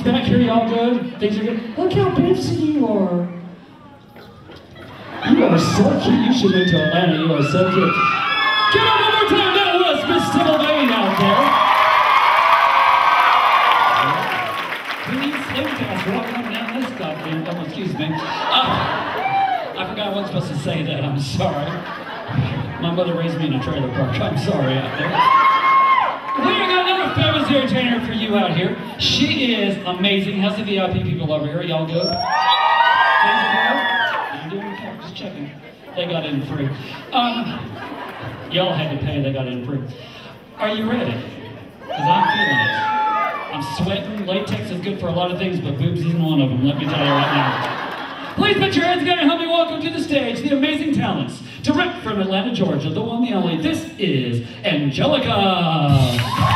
back here, y'all good? Things are good? Look how busy you are. You are so cute. You should move to Atlanta. You are so cute. Give it one more time. That was Miss Sylvain out there. Please, let me ask, walk on down this goddamn. Oh, excuse me. I forgot I wasn't supposed to say that. I'm sorry. My mother raised me in a trailer park. I'm sorry out there. We got another famous entertainer for you out here. She is amazing. How's the VIP people over here? Y'all good? You doing okay? Just checking. They got in free. Y'all had to pay. They got in free. Are you ready? Because I'm feeling it. I'm sweating. Latex is good for a lot of things, but boobs isn't one of them. Let me tell you right now. Please put your hands together and help me welcome to the stage the amazing talents. Direct from Atlanta, Georgia, the one, the only. This is Angelica.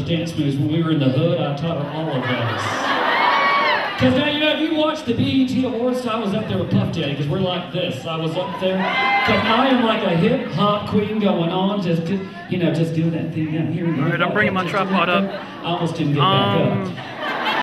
dance moves. When we were in the hood, I taught her all of those. Because now, you know, if you watch the BET Awards, I was up there with Puff Daddy, because we're like this. I was up there, because I am like a hip-hop queen going on, just doing that thing down here. All right, I'm bringing my tripod up. I almost didn't get back up.